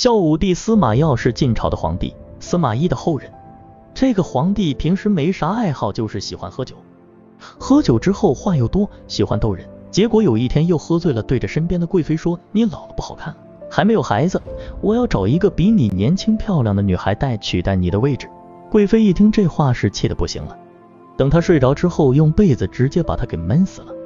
孝武帝司马曜是晋朝的皇帝，司马懿的后人。这个皇帝平时没啥爱好，就是喜欢喝酒。喝酒之后话又多，喜欢逗人。结果有一天又喝醉了，对着身边的贵妃说：“你老了不好看，还没有孩子，我要找一个比你年轻漂亮的女孩取代你的位置。”贵妃一听这话是气得不行了。等他睡着之后，用被子直接把他给闷死了。